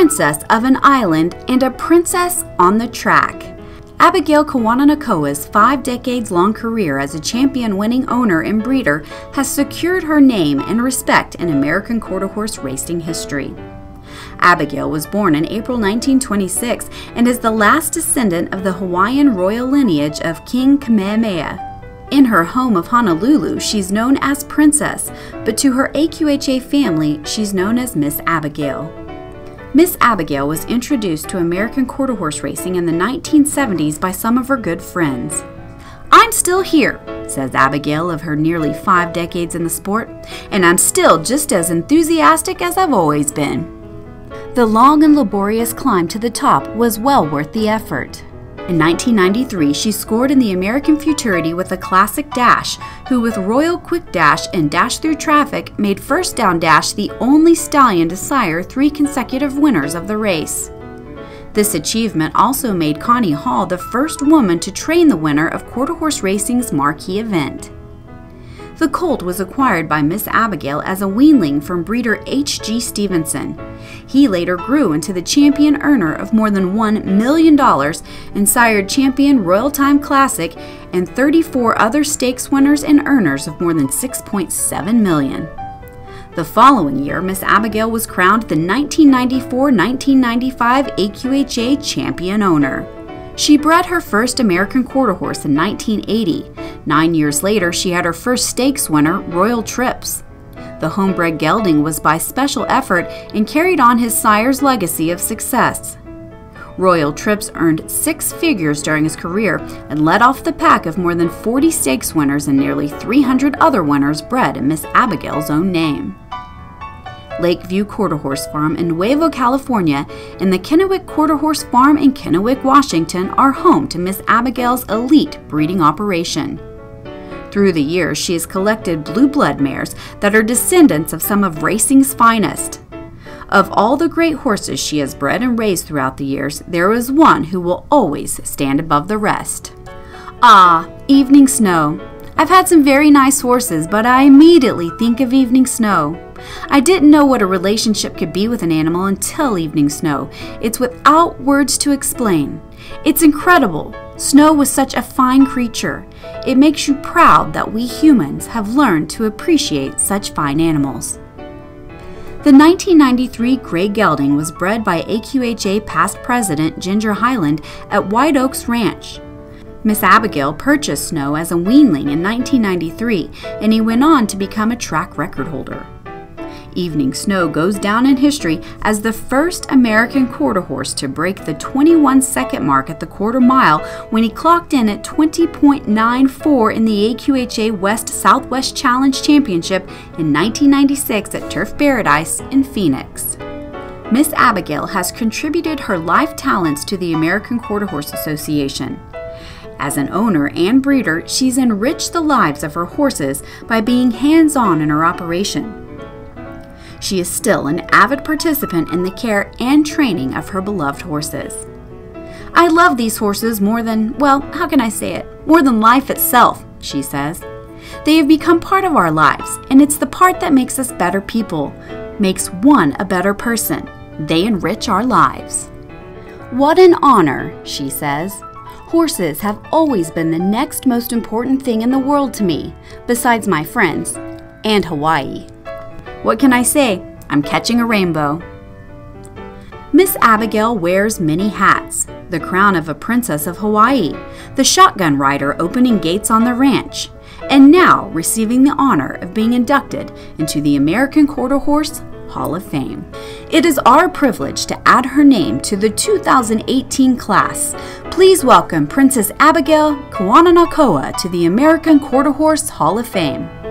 princess of an island and a princess on the track. Abigail Kawananakoa's 5 decades-long career as a champion-winning owner and breeder has secured her name and respect in American quarter horse racing history. Abigail was born in April 1926 and is the last descendant of the Hawaiian royal lineage of King Kamehameha. In her home of Honolulu, she's known as Princess, but to her AQHA family, she's known as Miss Abigail. Miss Abigail was introduced to American quarter horse racing in the 1970s by some of her good friends. "I'm still here," says Abigail of her nearly 5 decades in the sport, "and I'm still just as enthusiastic as I've always been." The long and laborious climb to the top was well worth the effort. In 1993, she scored in the American Futurity with a classic dash, who with Royal Quick Dash and Dash Through Traffic made First Down Dash the only stallion to sire 3 consecutive winners of the race. This achievement also made Connie Hall the first woman to train the winner of quarter horse racing's marquee event. The colt was acquired by Miss Abigail as a weanling from breeder H.G. Stevenson. He later grew into the champion earner of more than $1 million and sired champion Royal Time Classic and 34 other stakes winners and earners of more than $6.7 million. The following year, Miss Abigail was crowned the 1994-1995 AQHA champion owner. She bred her first American quarter horse in 1980. 9 years later, she had her first stakes winner, Royal Trips. The homebred gelding was by special effort and carried on his sire's legacy of success. Royal Trips earned 6 figures during his career and led off the pack of more than 40 stakes winners and nearly 300 other winners bred in Miss Abigail's own name. Lakeview Quarter Horse Farm in Nuevo, California, and the Kennewick Quarter Horse Farm in Kennewick, Washington are home to Miss Abigail's elite breeding operation. Through the years, she has collected blue blood mares that are descendants of some of racing's finest. Of all the great horses she has bred and raised throughout the years, there is one who will always stand above the rest. Ah, Evening Snow. I've had some very nice horses, but I immediately think of Evening Snow. I didn't know what a relationship could be with an animal until Evening Snow. It's without words to explain. It's incredible. Snow was such a fine creature. It makes you proud that we humans have learned to appreciate such fine animals. The 1993 Gray Gelding was bred by AQHA past president Ginger Highland at White Oaks Ranch. Miss Abigail purchased Snow as a weanling in 1993, and he went on to become a track record holder. Evening Snow goes down in history as the first American quarter horse to break the 21-second mark at the quarter mile when he clocked in at 20.94 in the AQHA West-Southwest Challenge Championship in 1996 at Turf Paradise in Phoenix. Miss Abigail has contributed her life talents to the American Quarter Horse Association. As an owner and breeder, she's enriched the lives of her horses by being hands-on in her operation. She is still an avid participant in the care and training of her beloved horses. "I love these horses more than, well, how can I say it? More than life itself," she says. "They have become part of our lives, and it's the part that makes us better people, makes one a better person. They enrich our lives." "What an honor," she says. "Horses have always been the next most important thing in the world to me, besides my friends, and Hawaii. What can I say? I'm catching a rainbow." Miss Abigail wears many hats: the crown of a princess of Hawaii, the shotgun rider opening gates on the ranch, and now receiving the honor of being inducted into the American Quarter Horse Hall of Fame. It is our privilege to add her name to the 2018 class. Please welcome Princess Abigail Kawananakoa to the American Quarter Horse Hall of Fame.